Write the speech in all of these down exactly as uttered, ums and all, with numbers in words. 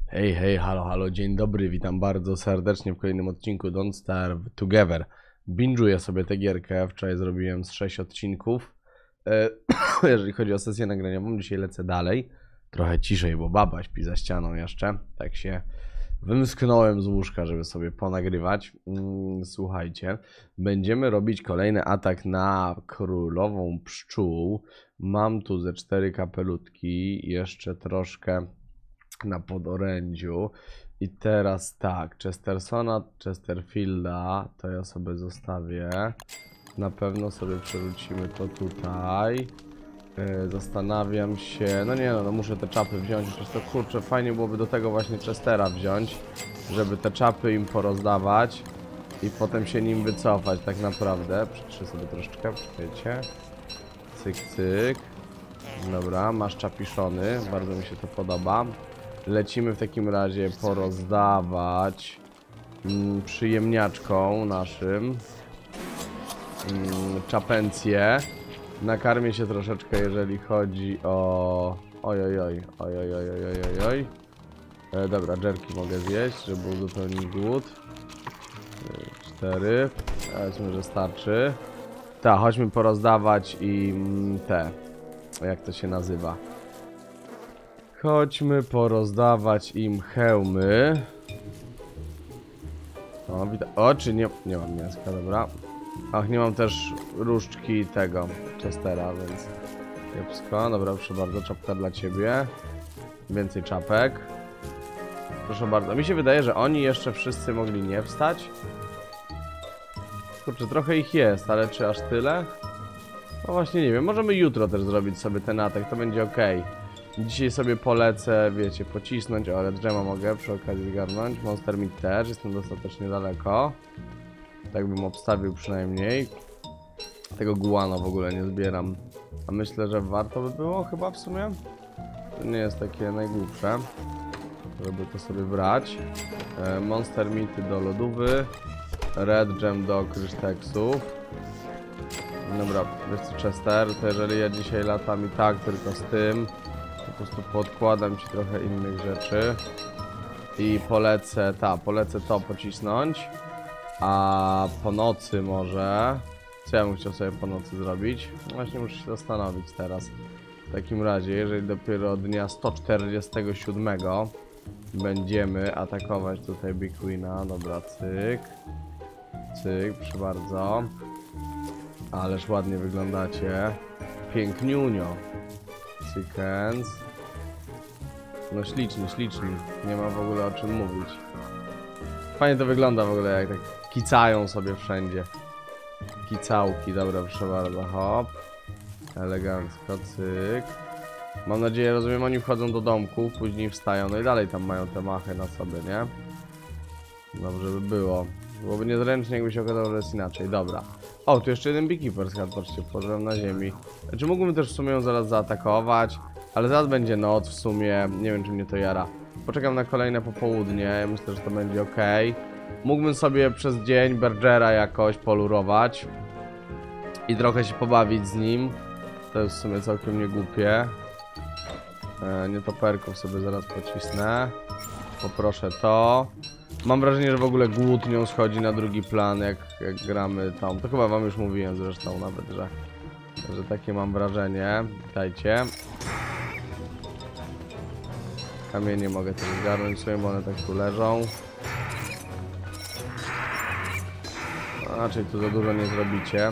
Hej, hej, halo, halo, dzień dobry, witam bardzo serdecznie w kolejnym odcinku Don't Starve Together. Binge'uję sobie tę gierkę, wczoraj zrobiłem z sześć odcinków. E, jeżeli chodzi o sesję nagraniową, dzisiaj lecę dalej. Trochę ciszej, bo baba śpi za ścianą jeszcze. Tak się wymsknąłem z łóżka, żeby sobie ponagrywać. Mm, słuchajcie, będziemy robić kolejny atak na królową pszczół. Mam tu ze cztery kapelutki, jeszcze troszkę na podorędziu. I teraz tak, Chestersona, Chesterfielda to ja sobie zostawię. Na pewno sobie przerzucimy to tutaj. Yy, zastanawiam się, no nie no, no muszę te czapy wziąć, przecież to kurczę, fajnie byłoby do tego właśnie Chestera wziąć, żeby te czapy im porozdawać i potem się nim wycofać tak naprawdę. Przytrzę sobie troszeczkę, wiecie. Cyk, cyk. Dobra, masz czapiszony, bardzo mi się to podoba. Lecimy w takim razie porozdawać mm, przyjemniaczką naszym mm, czapencję. Nakarmię się troszeczkę, jeżeli chodzi o... Ojojoj, ojojoj, ojojoj, oj. E, dobra, dżerki mogę zjeść, żeby uzupełnić głód. Cztery. Powiedzmy, że starczy. Tak, chodźmy porozdawać i mm, te... Jak to się nazywa? Chodźmy porozdawać im hełmy. O, widać. O, czy nie... Nie mam mięska, dobra. Ach, nie mam też różdżki tego Chestera, więc... Kiepsko. Dobra, proszę bardzo, czapka dla ciebie. Więcej czapek. Proszę bardzo. Mi się wydaje, że oni jeszcze wszyscy mogli nie wstać. Kurczę, trochę ich jest, ale czy aż tyle? No właśnie nie wiem. Możemy jutro też zrobić sobie ten atak, to będzie ok. Dzisiaj sobie polecę, wiecie, pocisnąć, o, ale drzema mogę przy okazji zgarnąć. Monster Meat też, jestem dostatecznie daleko. Tak bym obstawił przynajmniej. Tego guana w ogóle nie zbieram. A myślę, że warto by było chyba w sumie. To nie jest takie najgłupsze, żeby to sobie brać. E, Monster Meaty do lodówy. Red Gem do krysztaksów. Dobra, wiesz co, Chester, to jeżeli ja dzisiaj latam i tak tylko z tym, po prostu podkładam ci trochę innych rzeczy i polecę, ta, polecę to pocisnąć, a po nocy może, co ja bym chciał sobie po nocy zrobić? Właśnie muszę się zastanowić teraz. W takim razie, jeżeli dopiero dnia sto czterdziestego siódmego będziemy atakować tutaj Big Queena, dobra, cyk, cyk, proszę bardzo. Ależ ładnie wyglądacie. Piękniunio. Chickens. No śliczni, śliczni. Nie ma w ogóle o czym mówić. Fajnie to wygląda w ogóle, jak tak kicają sobie wszędzie. Kicałki, dobra, proszę bardzo, hop. Elegancko, cyk. Mam nadzieję, rozumiem, oni wchodzą do domku, później wstają, no i dalej tam mają te machy na sobie, nie? Dobrze by było. Byłoby niezręcznie, jakby się okazało, że jest inaczej. Dobra. O, tu jeszcze jeden Beekeeper skład, patrzcie, położyłem na ziemi. Znaczy mógłbym też w sumie ją zaraz zaatakować, ale zaraz będzie noc w sumie, nie wiem czy mnie to jara. Poczekam na kolejne popołudnie, myślę, że to będzie ok. Mógłbym sobie przez dzień Bergera jakoś polurować i trochę się pobawić z nim. To jest w sumie całkiem niegłupie. E, nietoperków sobie zaraz pocisnę. Poproszę to. Mam wrażenie, że w ogóle głód nią schodzi na drugi plan, jak, jak gramy tam. To chyba wam już mówiłem zresztą nawet, że, że takie mam wrażenie. Witajcie. Kamienie mogę też zgarnąć sobie, bo one tak tu leżą. No, raczej tu za dużo nie zrobicie.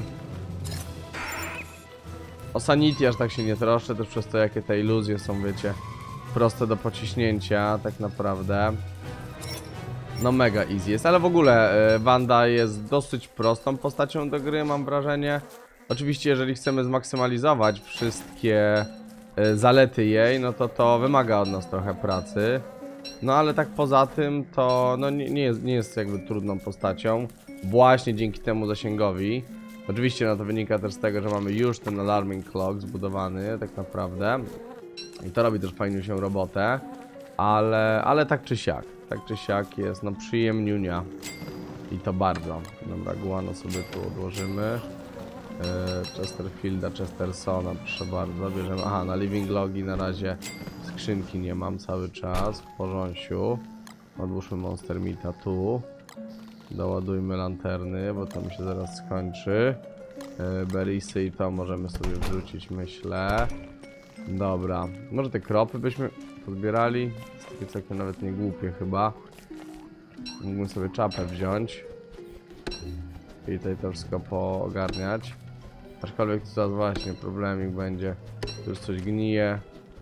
O sanity aż tak się nie troszczę, też przez to, jakie te iluzje są, wiecie, proste do pociśnięcia tak naprawdę. No mega easy jest, ale w ogóle y, Wanda jest dosyć prostą postacią do gry, mam wrażenie. Oczywiście jeżeli chcemy zmaksymalizować wszystkie y, zalety jej, no to to wymaga od nas trochę pracy. No ale tak poza tym to no, nie, nie, jest, nie jest jakby trudną postacią. Właśnie dzięki temu zasięgowi. Oczywiście no to wynika też z tego, że mamy już ten alarming clock zbudowany tak naprawdę. I to robi też fajnie się robotę. Ale, ale tak czy siak. Tak czy siak jest, no przyjemniunia. I to bardzo. Dobra, guano sobie tu odłożymy. Chesterfielda, Chestersona, proszę bardzo, bierzemy, aha, na living logi na razie skrzynki nie mam cały czas, w porządku. Odłóżmy Monster Meata tu, doładujmy lanterny, bo to mi się zaraz skończy. Berries i to możemy sobie wrzucić, myślę. Dobra, może te kropy byśmy podbierali, jest takie całkiem nawet nie głupie chyba. Mógłbym sobie czapę wziąć i tutaj to wszystko poogarniać. Aczkolwiek tu zaraz właśnie problemik będzie. Tu już coś gnije.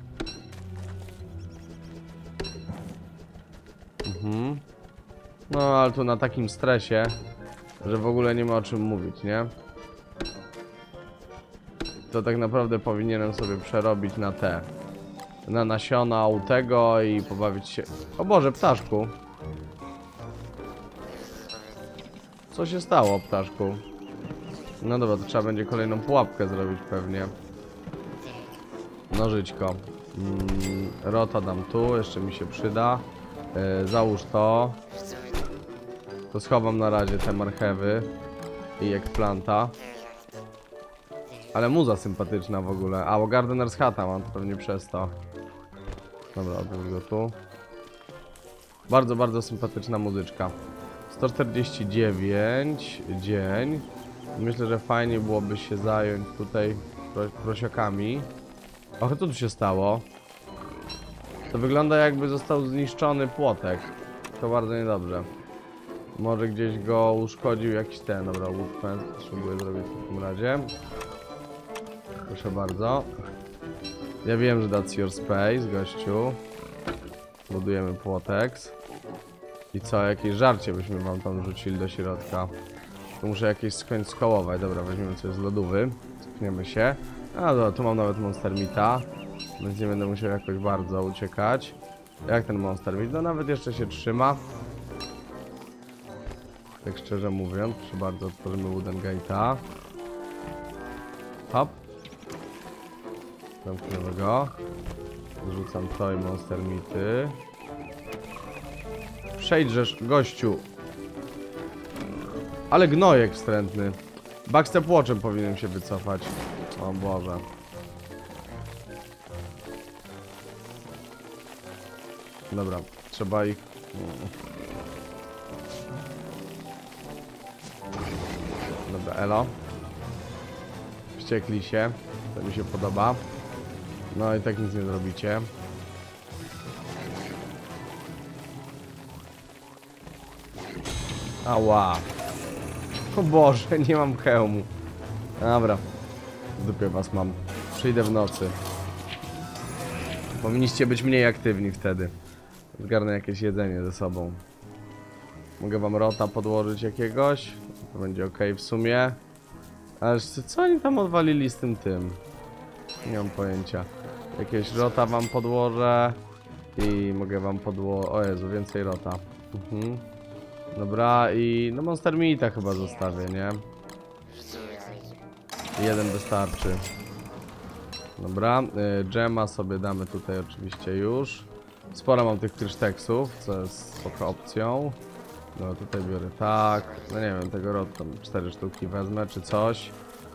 Mhm. No ale tu na takim stresie, że w ogóle nie ma o czym mówić, nie? To tak naprawdę powinienem sobie przerobić na te, na nasiona u tego i pobawić się. O Boże, ptaszku. Co się stało, ptaszku? No dobra, to trzeba będzie kolejną pułapkę zrobić pewnie. Nożyczko. Mm, rota dam tu, jeszcze mi się przyda. Yy, załóż to. To schowam na razie te marchewy i eggplanta. Ale muza sympatyczna w ogóle. A, bo Gardener's Hata mam, to pewnie przez to. Dobra, odwróć go tu. Bardzo, bardzo sympatyczna muzyczka. sto czterdzieści dziewięć dzień. Myślę, że fajnie byłoby się zająć tutaj pro, prosiakami. Och, co tu się stało? To wygląda, jakby został zniszczony płotek. To bardzo niedobrze. Może gdzieś go uszkodził jakiś ten. Dobra, wood fence potrzebuję zrobić w takim razie. Proszę bardzo. Ja wiem, że that's your space, gościu. Budujemy płotek. I co, jakieś żarcie byśmy wam tam wrzucili do środka. Tu muszę jakieś skończyć skołować. Dobra, weźmiemy coś z lodówy. Cofniemy się. A dobra, tu mam nawet Monster Meata, więc nie będę musiał jakoś bardzo uciekać. Jak ten Monster Meat? No nawet jeszcze się trzyma. Tak szczerze mówiąc, proszę bardzo, otworzymy Wooden Gate'a. Hop. Zamkniemy go. Zrzucam to i Monster Meaty. Przejdźżesz, gościu. Ale gnojek wstrętny. Backstep Watchem powinienem się wycofać. O Boże. Dobra, trzeba ich... Dobra, elo. Wściekli się. To mi się podoba. No i tak nic nie zrobicie. Ała. O Boże, nie mam hełmu. Dobra. W dupie was mam. Przyjdę w nocy. Powinniście być mniej aktywni wtedy. Zgarnę jakieś jedzenie ze sobą. Mogę wam rota podłożyć jakiegoś? To będzie ok w sumie. Ale co oni tam odwalili z tym tym? Nie mam pojęcia. Jakieś rota wam podłożę. I mogę wam podłożyć... O Jezu, więcej rota. Mhm. Dobra, i no Monster Meata chyba zostawię, nie? Jeden wystarczy. Dobra, y, dżema sobie damy tutaj oczywiście już. Sporo mam tych kryszteksów, co jest spoko opcją. No tutaj biorę tak. No nie wiem, tego rot tam cztery sztuki wezmę czy coś.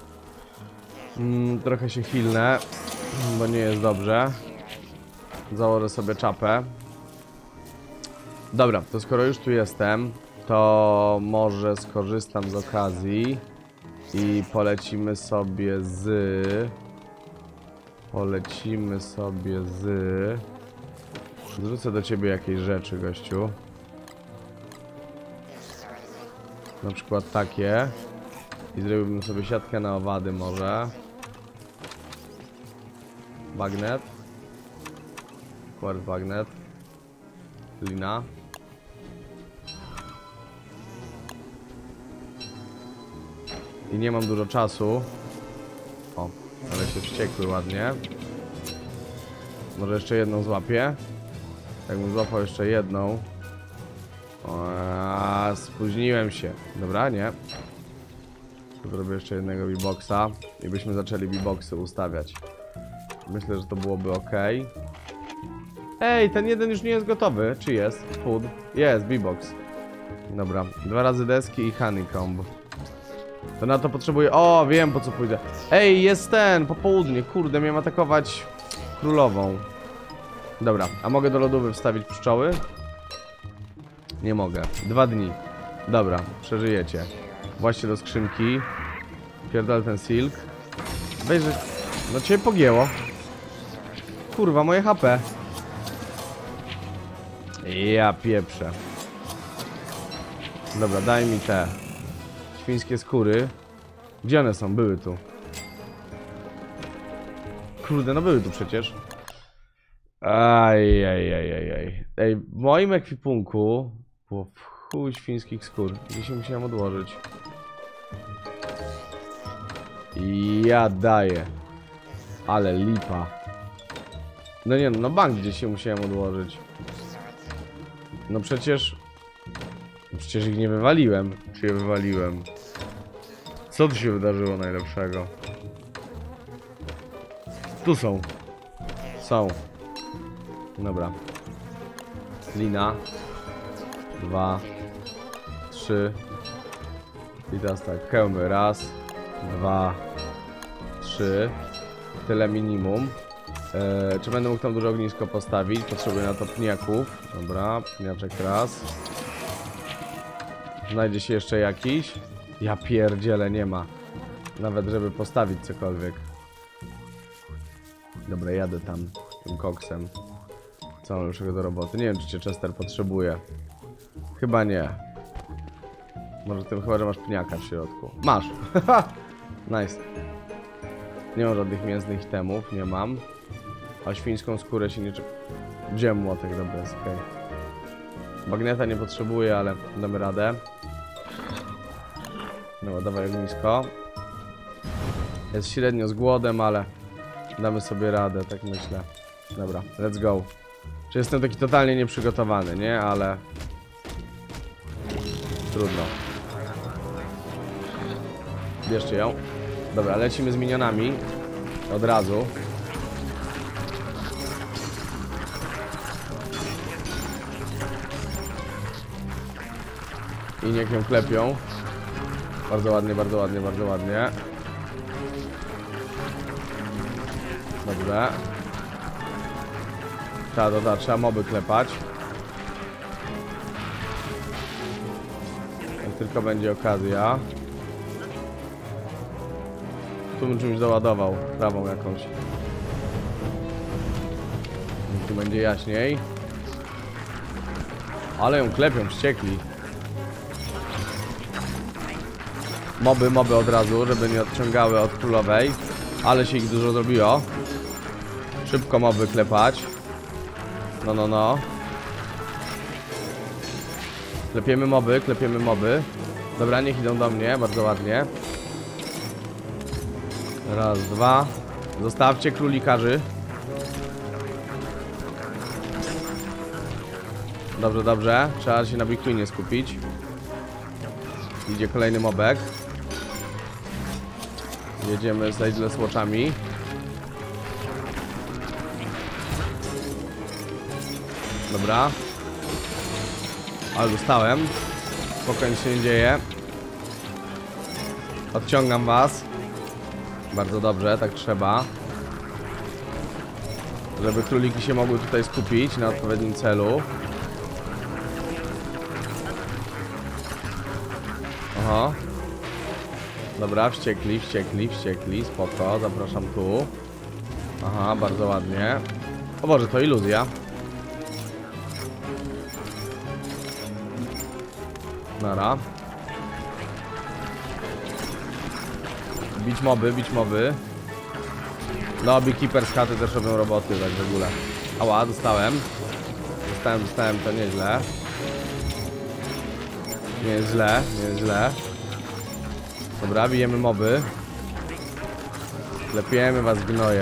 Mm, trochę się chilnę, bo nie jest dobrze. Założę sobie czapę. Dobra, to skoro już tu jestem, to może skorzystam z okazji i polecimy sobie z... Polecimy sobie z... Zrzucę do ciebie jakieś rzeczy, gościu. Na przykład takie. I zrobiłbym sobie siatkę na owady może. Bagnet. Quartz bagnet. Lina. I nie mam dużo czasu. O, ale się wściekły ładnie. Może jeszcze jedną złapię. Jakbym złapał jeszcze jedną. O, spóźniłem się. Dobra, nie. Zrobię jeszcze jednego beatboxa i byśmy zaczęli beatboxy ustawiać. Myślę, że to byłoby ok. Ej, ten jeden już nie jest gotowy. Czy jest? Food. Jest, beatbox. Dobra, dwa razy deski i honeycomb. To na to potrzebuję... O, wiem po co pójdę. Ej, jest ten, popołudnie, kurde, miałem atakować królową. Dobra, a mogę do lodówy wstawić pszczoły? Nie mogę. Dwa dni. Dobra, przeżyjecie. Właśnie do skrzynki. Pierdol ten silk. Weź, że... No cię pogięło. Kurwa, moje H P. Ja pieprzę. Dobra, daj mi te świńskie skóry. Gdzie one są? Były tu. Kurde, no były tu przecież. Aj, aj, aj, aj, aj. Ej, w moim ekwipunku było w chuj świńskich skór. Gdzie się musiałem odłożyć. I ja daję. Ale lipa. No nie no, no bank gdzie się musiałem odłożyć. No przecież... Przecież ich nie wywaliłem. Czy je wywaliłem? Co tu się wydarzyło najlepszego? Tu są. Są. Dobra. Lina. Dwa. Trzy. I teraz tak, hełmy. Raz. Dwa. Trzy. Tyle minimum. Eee, czy będę mógł tam duże ognisko postawić? Potrzebuję na to pniaków. Dobra, pniaczek raz. Znajdzie się jeszcze jakiś? Ja pierdzielę, nie ma. Nawet żeby postawić cokolwiek. Dobra, jadę tam tym koksem. Co mam lepszego do roboty? Nie wiem, czy cię Chester potrzebuje. Chyba nie. Może tym chyba, że masz pniaka w środku. Masz! Nice. Nie mam żadnych mięsnych itemów, nie mam. A świńską skórę się nie czeka. Wziąłem młotek, dobra, jest okej. Bagneta nie potrzebuję, ale damy radę. No, dawaj ognisko. Jest średnio z głodem, ale damy sobie radę, tak myślę. Dobra, let's go. Czy jestem taki totalnie nieprzygotowany, nie? Ale... Trudno. Bierzcie ją. Dobra, lecimy z minionami. Od razu. I niech ją klepią. Bardzo ładnie, bardzo ładnie, bardzo ładnie. Dobrze. Ta, to, ta, trzeba moby klepać. Jak tylko będzie okazja. Tu bym czymś doładował. Trawą jakąś. Tu będzie jaśniej. Ale ją klepią, wściekli. Moby, moby od razu, żeby nie odciągały od królowej. Ale się ich dużo zrobiło. Szybko moby klepać. No, no, no. Klepiemy moby, klepiemy moby. Dobra, niech idą do mnie, bardzo ładnie. Raz, dwa. Zostawcie królikarzy. Dobrze, dobrze. Trzeba się na Big Queenie skupić. Idzie kolejny mobek. Jedziemy z Ageless Watchami. Dobra. Ale dostałem. Spokojnie się nie dzieje. Odciągam was. Bardzo dobrze, tak trzeba. Żeby króliki się mogły tutaj skupić na odpowiednim celu. Oho. Dobra, wściekli, wściekli, wściekli. Spoko, zapraszam tu. Aha, bardzo ładnie. O Boże, to iluzja. Nara. Bić moby, bić moby. No, beekeeper z chaty też robią roboty, tak w ogóle. Ała, dostałem. Dostałem, dostałem, to nieźle. Nie jest źle, nie jest źle. Dobra, bijemy moby. Klepiemy was, gnoje.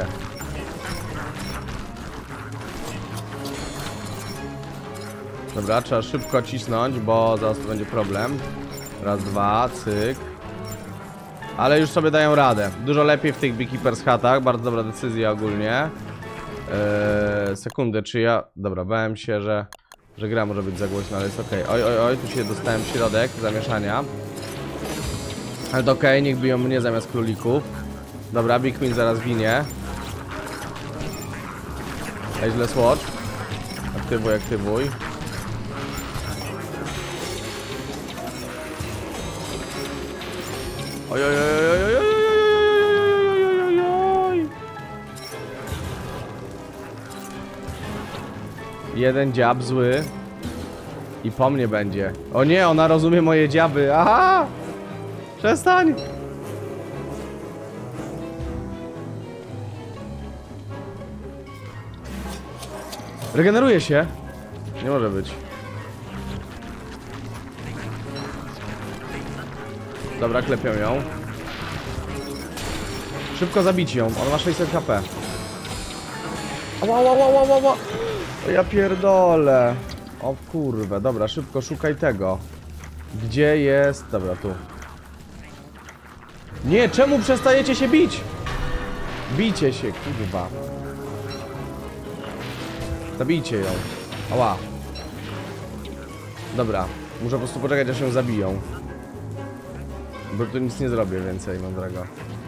Dobra, trzeba szybko cisnąć, bo zaraz to będzie problem. Raz, dwa, cyk. Ale już sobie dają radę. Dużo lepiej w tych beekeepers chatach. Bardzo dobra decyzja ogólnie. Eee, sekundę, czy ja... Dobra, bałem się, że... Że gra może być za głośna, ale jest ok. Oj, oj, oj, tu się dostałem w środek zamieszania. Ale to okej, okay, niech biją mnie zamiast królików. Dobra, Big Queen zaraz ginie. Ageless Watch. Aktywuj, aktywuj. Oj, oj, oj, oj, oj, oj, oj, oj, oj. Jeden dziab zły. I po mnie będzie. O nie, ona rozumie moje dziaby. Aha! Przestań! Regeneruje się. Nie może być. Dobra, klepią ją. Szybko zabić ją. On ma sześćset H P. Ała, ała, ała, ała, ała. O ja pierdolę. O kurwa, dobra, szybko szukaj tego. Gdzie jest... Dobra, tu. Nie, czemu przestajecie się bić? Bijcie się, kurwa. Zabijcie ją. Ała. Dobra, muszę po prostu poczekać, aż ją zabiją. Bo tu nic nie zrobię więcej, mam drogo.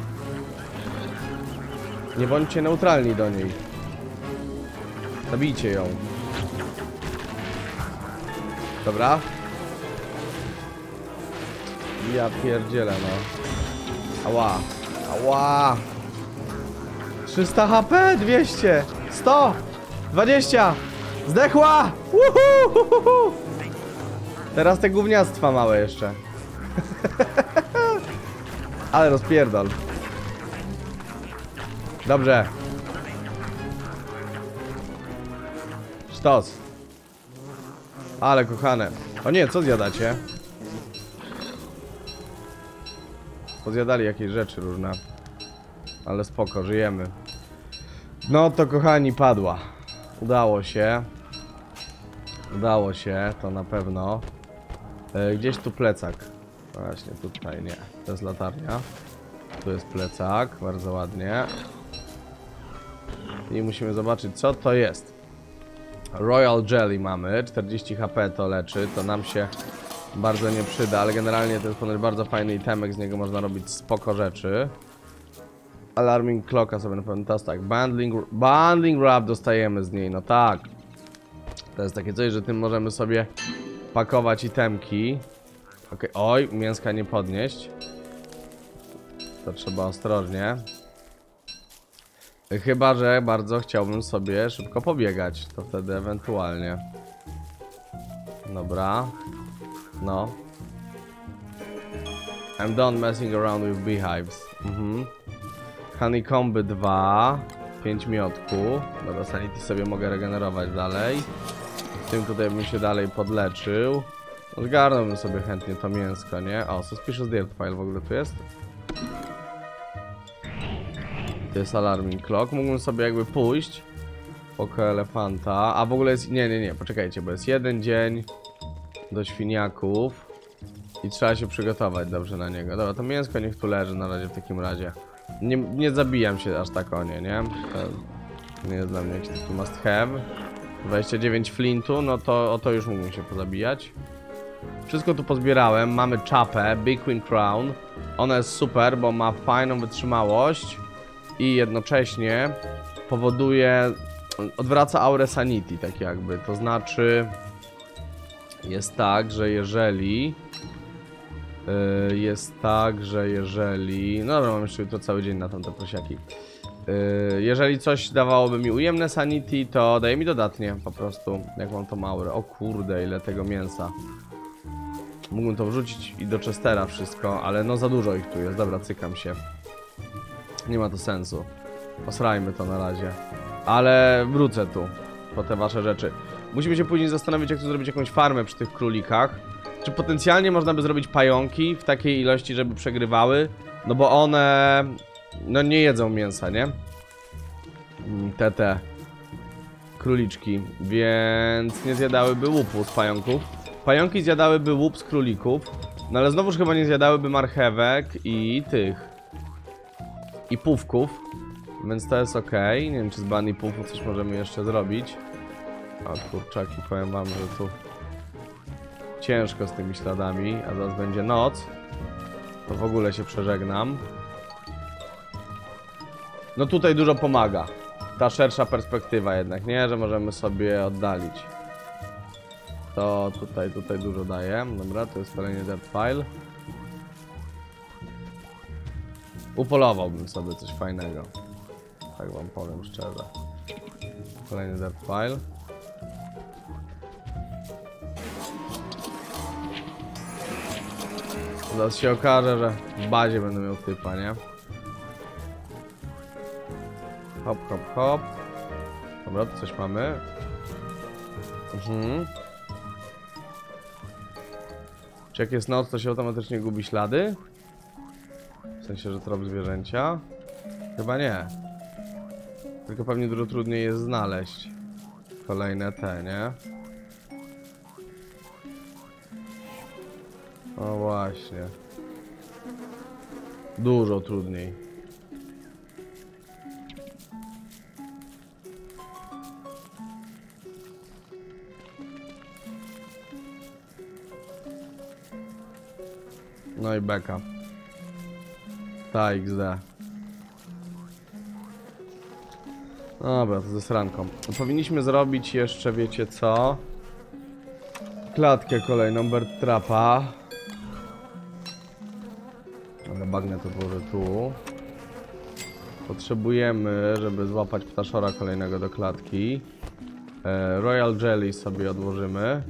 Nie bądźcie neutralni do niej. Zabijcie ją. Dobra. Ja pierdzielę, no. Ała. Ała. trzysta H P, dwieście, sto, dwadzieścia. Zdechła. Uhu. Teraz te gówniactwa małe jeszcze. Ale rozpierdol. Dobrze. Sztos. Ale kochane. O nie, co zjadacie? Pozjadali jakieś rzeczy różne. Ale spoko, żyjemy. No to kochani, padła. Udało się. Udało się, to na pewno. e, Gdzieś tu plecak. Właśnie tutaj, nie. To jest latarnia. Tu jest plecak, bardzo ładnie. I musimy zobaczyć, co to jest. Royal Jelly mamy, czterdzieści H P to leczy, to nam się bardzo nie przyda, ale generalnie to jest ponoć bardzo fajny itemek, z niego można robić spoko rzeczy. Alarming Clocka sobie na pewno, to jest tak, Bundling, bundling Wrap dostajemy z niej, no tak. To jest takie coś, że tym możemy sobie pakować itemki. Okej, okay. Oj, mięska nie podnieść. To trzeba ostrożnie. Chyba że bardzo chciałbym sobie szybko pobiegać. To wtedy ewentualnie. Dobra. No. I'm done messing around with beehives. Mhm. Honeycomby dwa. pięć miodku. Dobra, sanity sobie mogę regenerować dalej. Tym tutaj bym się dalej podleczył. Zgarnąłbym sobie chętnie to mięsko, nie? O, Suspicious Dirt File w ogóle tu jest. To jest Alarming Clock. Mógłbym sobie jakby pójść oko elefanta. A w ogóle jest... Nie, nie, nie, poczekajcie, bo jest jeden dzień do świniaków i trzeba się przygotować dobrze na niego. Dobra, to mięsko niech tu leży na razie w takim razie. Nie, nie zabijam się aż tak o nie, nie? To nie jest dla mnie jakiś taki must have. dwadzieścia dziewięć flintu, no to o to już mógłbym się pozabijać. Wszystko tu pozbierałem. Mamy czapę, Big Queen Crown. Ona jest super, bo ma fajną wytrzymałość i jednocześnie powoduje, odwraca aurę sanity, tak jakby. To znaczy jest tak, że jeżeli yy, jest tak, że jeżeli no dobra, mam jeszcze jutro cały dzień na tamte prosiaki. Yy, jeżeli coś dawałoby mi ujemne sanity, to daje mi dodatnie po prostu, jak mam tą aurę. O kurde, ile tego mięsa. Mógłbym to wrzucić i do Chestera wszystko, ale no za dużo ich tu jest. Dobra, cykam się. Nie ma to sensu. Posrajmy to na razie. Ale wrócę tu po te wasze rzeczy. Musimy się później zastanowić, jak tu zrobić jakąś farmę przy tych królikach. Czy potencjalnie można by zrobić pająki w takiej ilości, żeby przegrywały? No bo one... no nie jedzą mięsa, nie? Te te króliczki, więc nie zjadałyby łupu z pająków. Pająki zjadałyby łup z królików. No ale znowuż chyba nie zjadałyby marchewek i tych i pufków. Więc to jest ok. Nie wiem, czy z bunny pufu coś możemy jeszcze zrobić. O kurczaki, powiem wam, że tu ciężko z tymi śladami. A zaraz będzie noc. to w ogóle się przeżegnam. No tutaj dużo pomaga. Ta szersza perspektywa jednak, nie? Że możemy sobie oddalić. To tutaj, tutaj dużo daje. Dobra, to jest kolejny dirt file. Upolowałbym sobie coś fajnego. Tak wam powiem szczerze. Kolejny dirt file. Zaraz się okaże, że w bazie będę miał typa, nie? Hop, hop, hop. Dobra, tu coś mamy. Mhm. Czy jak jest noc, to się automatycznie gubi ślady? W sensie, że trop zwierzęcia? Chyba nie. Tylko pewnie dużo trudniej jest znaleźć kolejne te, nie? O właśnie. Dużo trudniej. No i beka. Ta iks de. Dobra, to ze sranką. Powinniśmy zrobić jeszcze, wiecie co? Klatkę kolejną, bird trapa. Ale bagnet odłożę tu. Potrzebujemy, żeby złapać ptaszora kolejnego do klatki. e, Royal Jelly sobie odłożymy.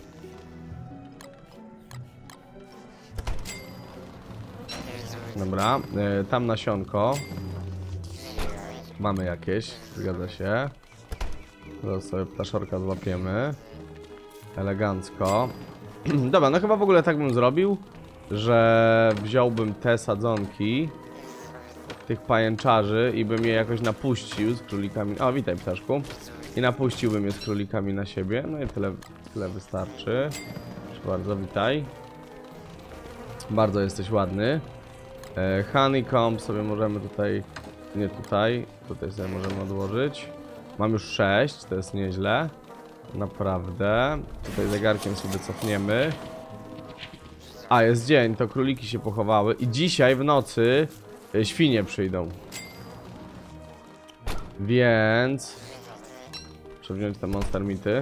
Dobra, e, tam nasionko. Mamy jakieś, zgadza się. Zaraz sobie ptaszorka złapiemy. Elegancko. Dobra, no chyba w ogóle tak bym zrobił, że wziąłbym te sadzonki tych pajęczarzy i bym je jakoś napuścił z królikami. O, witaj ptaszku. I napuściłbym je z królikami na siebie. No i tyle, tyle wystarczy. Proszę bardzo, witaj. Bardzo jesteś ładny. e, Honeycomb sobie możemy tutaj, nie tutaj, tutaj sobie możemy odłożyć. Mam już sześć, to jest nieźle. Naprawdę. Tutaj zegarkiem sobie cofniemy. A, jest dzień, to króliki się pochowały. I dzisiaj w nocy y, świnie przyjdą. Więc... muszę wziąć te monster mity.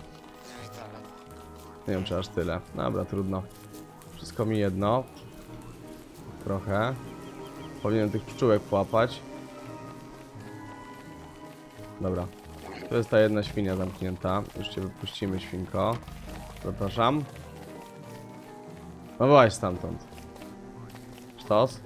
Nie wiem, czy aż tyle. Dobra, trudno. Wszystko mi jedno. Trochę. Powinienem tych pszczółek połapać. Dobra. To jest ta jedna świnia zamknięta. Już cię wypuścimy, świnko. Zapraszam. No właśnie stamtąd. Sztos.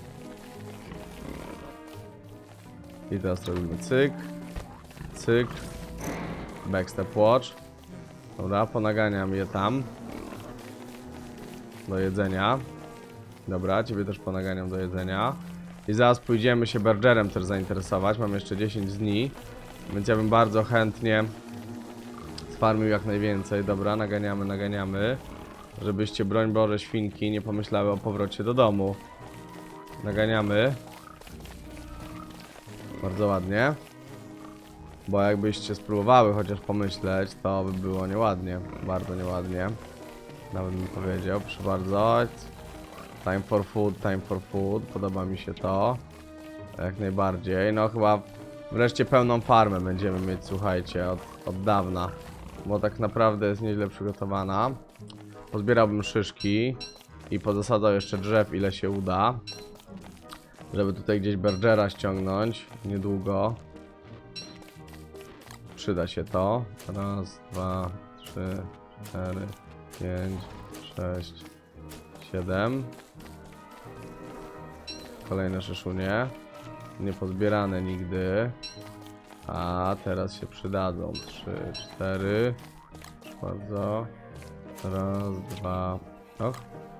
I teraz robimy cyk. Cyk. Backstep watch. Dobra, ponaganiam je tam. Do jedzenia. Dobra, ciebie też ponaganiam do jedzenia. I zaraz pójdziemy się bergerem też zainteresować. Mam jeszcze dziesięć dni. Więc ja bym bardzo chętnie sfarmił jak najwięcej. Dobra, naganiamy, naganiamy. Żebyście, broń Boże, świnki nie pomyślały o powrocie do domu. Naganiamy. Bardzo ładnie. Bo jakbyście spróbowały chociaż pomyśleć, to by było nieładnie. Bardzo nieładnie. Nawet bym powiedział. Proszę bardzo. Time for food, time for food. Podoba mi się to. Jak najbardziej. No chyba wreszcie pełną farmę będziemy mieć, słuchajcie, od, od dawna. Bo tak naprawdę jest nieźle przygotowana. Pozbierałbym szyszki i pozasadzał jeszcze drzew, ile się uda, żeby tutaj gdzieś bergera ściągnąć niedługo. Przyda się to. Raz, dwa, trzy, cztery, pięć, sześć, siedem. Kolejne szyszunie. Niepozbierane nigdy. A teraz się przydadzą. Trzy, cztery. Bardzo. Raz, dwa. Och.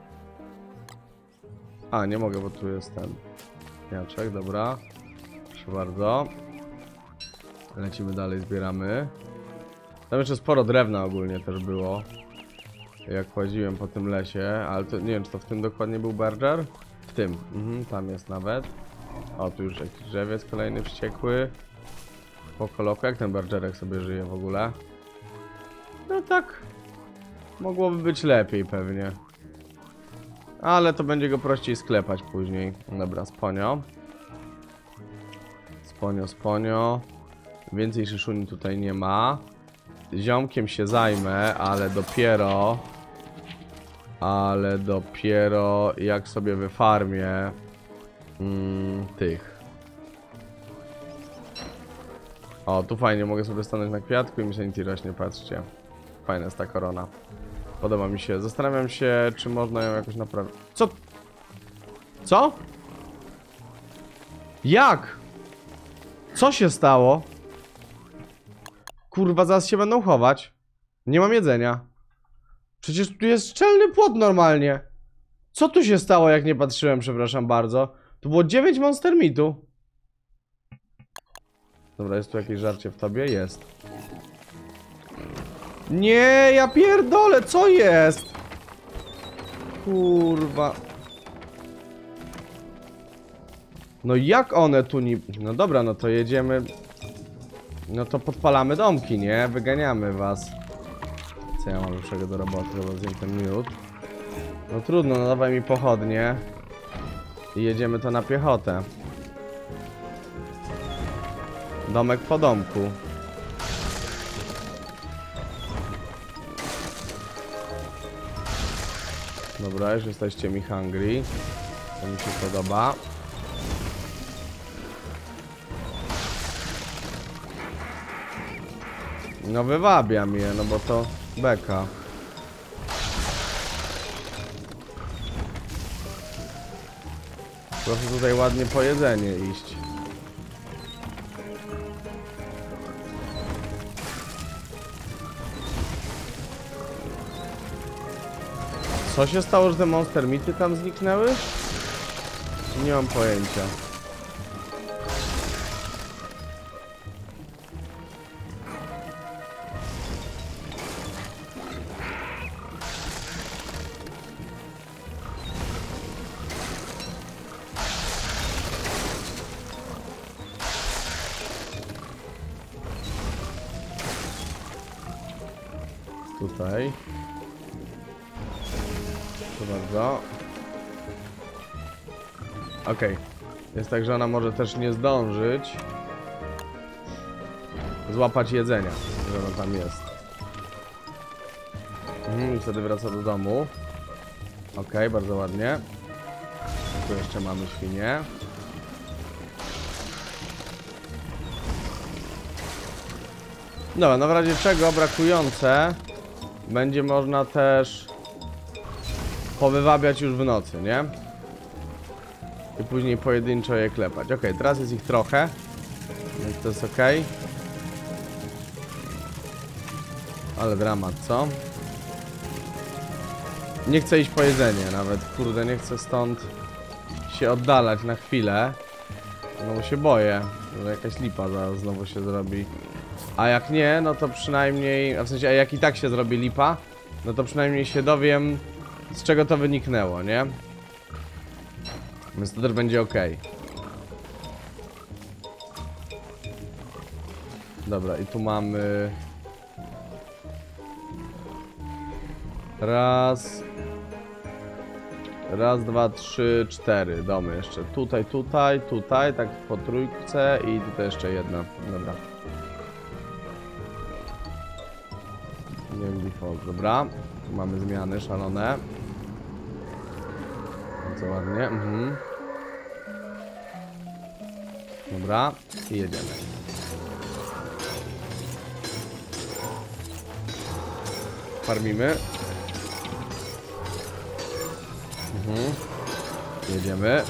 A, nie mogę, bo tu jest ten jaczek, dobra. Proszę bardzo. Lecimy dalej, zbieramy. Tam jeszcze sporo drewna ogólnie też było, jak chodziłem po tym lesie, ale to nie wiem, czy to w tym dokładnie był berger? W tym, mhm, tam jest nawet. O, tu już jakiś drzewiec kolejny wściekły. Pokoloko, jak ten bergerek sobie żyje w ogóle? No tak, mogłoby być lepiej pewnie. Ale to będzie go prościej sklepać później. Dobra, sponio. Sponio, sponio. Więcej szyszuni tutaj nie ma. Ziomkiem się zajmę, ale dopiero... Ale dopiero jak sobie wyfarmię... Mm, tych. O, tu fajnie, mogę sobie stanąć na kwiatku i mi sanity rośnie, patrzcie. Fajna jest ta korona. Podoba mi się. Zastanawiam się, czy można ją jakoś naprawić. Co? Co? Jak? Co się stało? Kurwa, zaraz się będą chować. Nie mam jedzenia. Przecież tu jest szczelny płot normalnie. Co tu się stało, jak nie patrzyłem, przepraszam bardzo. Tu było dziewięć monster mitu. Dobra, jest tu jakieś żarcie w tobie? Jest. Nie, ja pierdolę, co jest? Kurwa. No jak one tu nie... No dobra, no to jedziemy... No to podpalamy domki, nie? Wyganiamy was. Co ja mam lepszego do roboty? Chyba zjem ten miód. No trudno, no dawaj mi pochodnie. I jedziemy to na piechotę. Domek po domku. Dobra, już jesteście mi hungry. To mi się podoba. No wywabia mnie, no bo to beka. Proszę tutaj ładnie po jedzenie iść. Co się stało, że te monster mity tam zniknęły? Nie mam pojęcia. Tutaj. Proszę bardzo. Okej. Okay. Jest tak, że ona może też nie zdążyć złapać jedzenia, że ono tam jest. Mhm, i wtedy wraca do domu. Okej, okay, bardzo ładnie. Tu jeszcze mamy świnię. Dobra, no w razie czego brakujące będzie można też powywabiać już w nocy, nie? I później pojedynczo je klepać. Ok, teraz jest ich trochę, więc to jest ok. Ale dramat, co? Nie chcę iść po jedzenie nawet, kurde, nie chcę stąd się oddalać na chwilę. No bo się boję, że jakaś lipa zaraz znowu się zrobi. A jak nie, no to przynajmniej, a w sensie, a jak i tak się zrobi lipa, no to przynajmniej się dowiem, z czego to wyniknęło, nie? Więc to też będzie ok. Dobra, i tu mamy... Raz... Raz, dwa, trzy, cztery domy jeszcze. Tutaj, tutaj, tutaj, tak po trójce i tutaj jeszcze jedna. Dobra. Nie wiem, default, dobra. Tu mamy zmiany szalone. Bardzo ładnie. Mhm. Dobra, i jedziemy. Farmimy. Mhm. Jedziemy.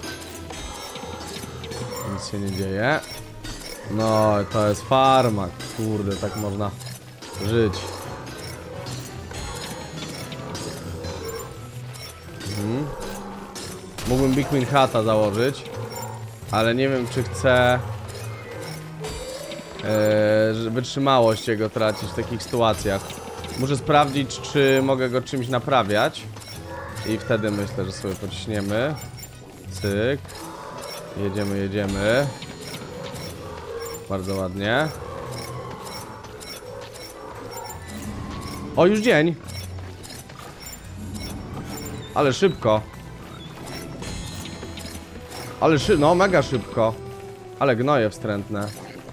Nic się nie dzieje. No, to jest farma. Kurde, tak można żyć. Mhm. Mógłbym Big Queen Hata założyć, ale nie wiem, czy chcę yy, wytrzymałość jego tracić w takich sytuacjach. Muszę sprawdzić, czy mogę go czymś naprawiać. I wtedy myślę, że sobie pociśniemy. Cyk. Jedziemy, jedziemy. Bardzo ładnie. O, już dzień. Ale szybko. Ale szy... no mega szybko. Ale gnoje wstrętne.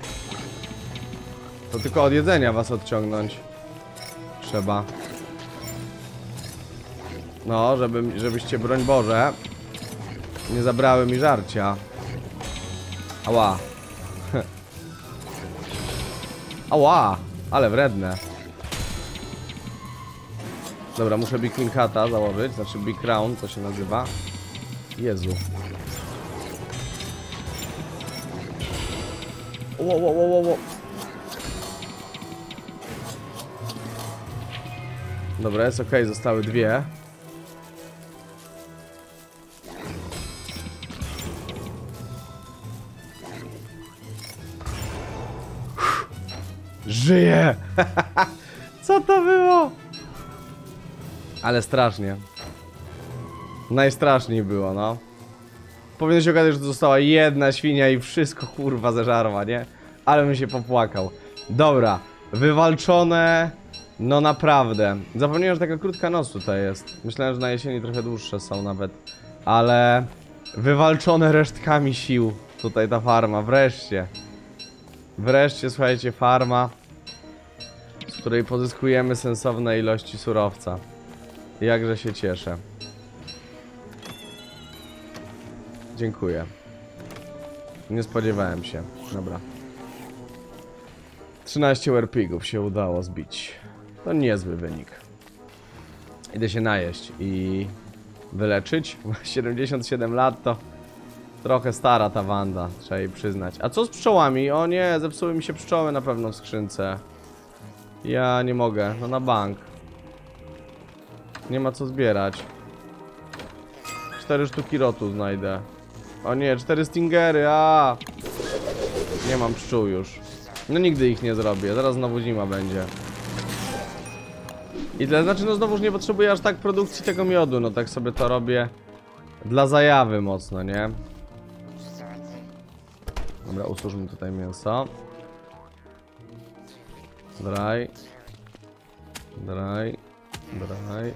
To tylko od jedzenia was odciągnąć trzeba. No, żeby, żebyście, broń Boże, nie zabrały mi żarcia. Ała. Ała, ale wredne. Dobra, muszę Big Queen Hata założyć, znaczy Big Crown, to się nazywa. Jezu. Ło, ło, ło, ło, ło. Dobra, jest ok, zostały dwie. Żyję! Co to było? Ale strasznie. Najstraszniej było, no. Powinno się okazać, że to została jedna świnia i wszystko kurwa zeżarła, nie? Ale bym się popłakał. Dobra, wywalczone. No naprawdę. Zapomniałem, że taka krótka noc tutaj jest. Myślałem, że na jesieni trochę dłuższe są nawet. Ale wywalczone resztkami sił. Tutaj ta farma, wreszcie. Wreszcie, słuchajcie, farma, z której pozyskujemy sensowne ilości surowca. Jakże się cieszę. Dziękuję. Nie spodziewałem się. Dobra. trzynaście werpigów się udało zbić. To niezły wynik. Idę się najeść i wyleczyć. siedemdziesiąt siedem lat to trochę stara ta Wanda, trzeba jej przyznać. A co z pszczołami? O nie, zepsuły mi się pszczoły na pewno w skrzynce. Ja nie mogę, no na bank. Nie ma co zbierać. Cztery sztuki rotu znajdę. O nie, cztery stingery, a nie mam pszczół już. No nigdy ich nie zrobię, zaraz znowu zima będzie. I tyle, znaczy no znowuż nie potrzebuję aż tak produkcji tego miodu, no tak sobie to robię dla zajawy mocno, nie? Dobra, usłużmy tutaj mięso. Draj. Draj. Draj.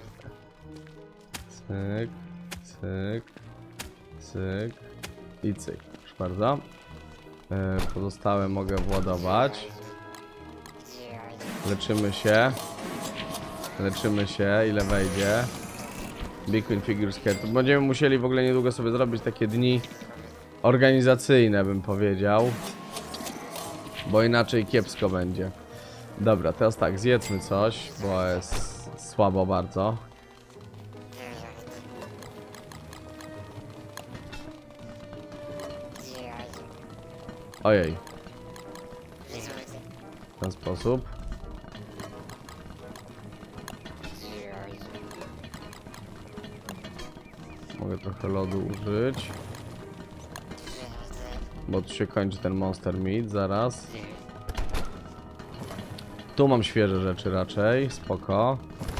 Cyk. Cyk. Cyk. I cyk. Proszę bardzo. Yy, pozostałe mogę władować. Leczymy się. Leczymy się, ile wejdzie. Big Queen Figure Skate. Będziemy musieli w ogóle niedługo sobie zrobić takie dni organizacyjne, bym powiedział. Bo inaczej kiepsko będzie. Dobra, teraz tak, zjedzmy coś, bo jest słabo bardzo. Ojej. W ten sposób. Mogę trochę lodu użyć. Bo tu się kończy ten Monster Meat zaraz. Tu mam świeże rzeczy raczej, spoko.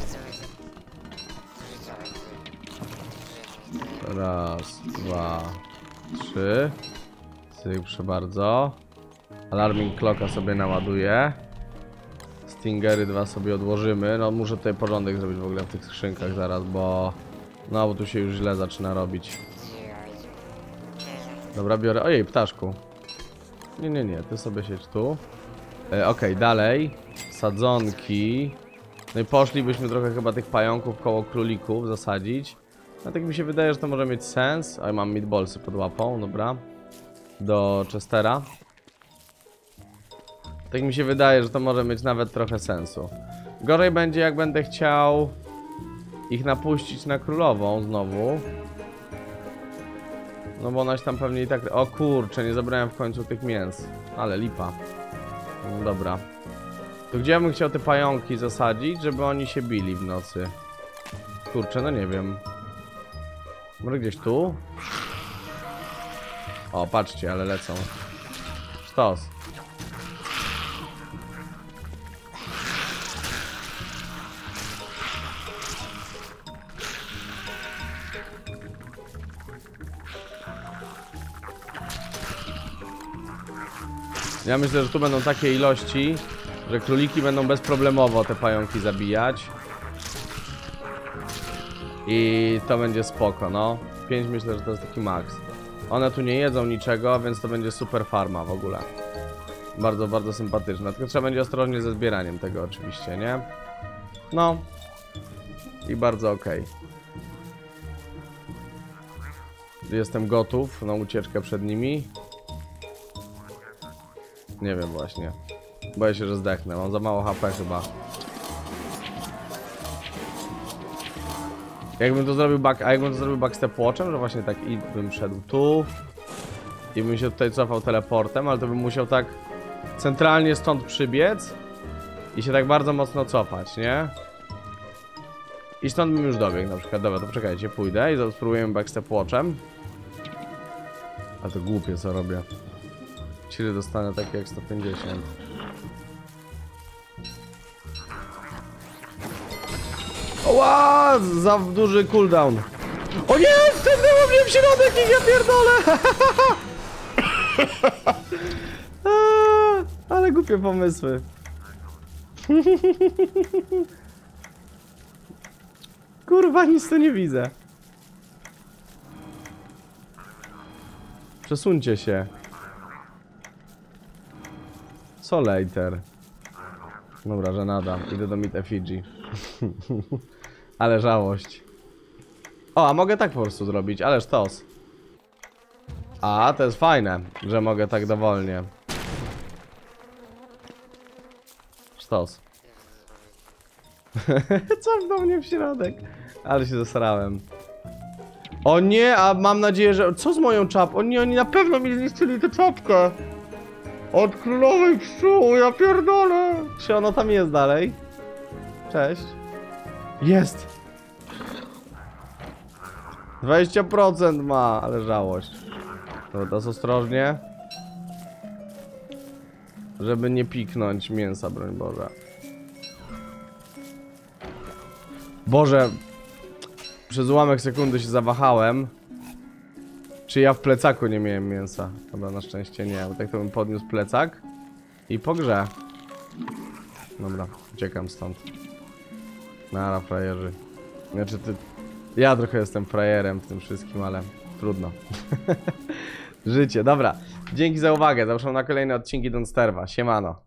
Raz, dwa, trzy. Cyk, proszę bardzo. Alarming Clocka sobie naładuję. Stingery dwa sobie odłożymy. No muszę tutaj porządek zrobić w ogóle w tych skrzynkach zaraz, bo... No bo tu się już źle zaczyna robić. Dobra, biorę... Ojej, ptaszku. Nie, nie, nie, ty sobie siedź tu. E, Okej, okay, dalej. Sadzonki. No i poszlibyśmy trochę chyba tych pająków koło królików zasadzić. No tak mi się wydaje, że to może mieć sens. Oj, mam meatballsy pod łapą, dobra. Do Chestera. Tak mi się wydaje, że to może mieć nawet trochę sensu. Gorzej będzie, jak będę chciał ich napuścić na królową znowu. No bo ona się tam pewnie i tak... O kurczę, nie zabrałem w końcu tych mięs. Ale lipa. No dobra. To gdzie ja bym chciał te pająki zasadzić, żeby oni się bili w nocy? Kurczę, no nie wiem. Może gdzieś tu? O, patrzcie, ale lecą. Sztos. Ja myślę, że tu będą takie ilości, że króliki będą bezproblemowo te pająki zabijać. I to będzie spoko, no. pięć myślę, że to jest taki maks. One tu nie jedzą niczego, więc to będzie super farma w ogóle. Bardzo, bardzo sympatyczna. Tylko trzeba będzie ostrożnie ze zbieraniem tego oczywiście, nie? No. I bardzo okej. Jestem gotów na ucieczkę przed nimi. Nie wiem właśnie. Boję się, że zdechnę. Mam za mało H P chyba. Jakbym to zrobił back, a jakbym to zrobił backstep watchem, że właśnie tak i bym szedł tu i bym się tutaj cofał teleportem, ale to bym musiał tak centralnie stąd przybiec i się tak bardzo mocno cofać, nie? I stąd bym już dobiegł na przykład. Dobra, to poczekajcie, pójdę i spróbujemy backstep watchem. A to głupie co robię. Czyli dostanę takie jak sto pięćdziesiąt. Oła! Za duży cooldown. O nie! Wstępnęło mnie w środek i ja pierdolę! Ale głupie pomysły. Kurwa, nic tu nie widzę. Przesuńcie się. Co later? Dobra, że nada. Idę do Meet Effigy. Ale żałość. O, a mogę tak po prostu zrobić, ale sztos. A, to jest fajne, że mogę tak dowolnie. Sztos. Cofnął mnie w środek. Ale się zesrałem. O nie, a mam nadzieję, że... Co z moją czapką? O nie, oni na pewno mi zniszczyli tę czapkę. Od królowej pszczół, ja pierdolę. Czy ono tam jest dalej? Cześć. Jest. dwadzieścia procent ma, ale żałość. Dobra, teraz ostrożnie. Żeby nie piknąć mięsa, broń Boże. Boże. Przez ułamek sekundy się zawahałem. Czy ja w plecaku nie miałem mięsa? Dobra, na szczęście nie, bo tak to bym podniósł plecak. I po grze. Dobra, uciekam stąd. Nara, frajerzy. Znaczy ty... Ja trochę jestem frajerem w tym wszystkim, ale trudno. Życie, dobra. Dzięki za uwagę, zapraszam na kolejne odcinki Don't Starve'a. Siemano.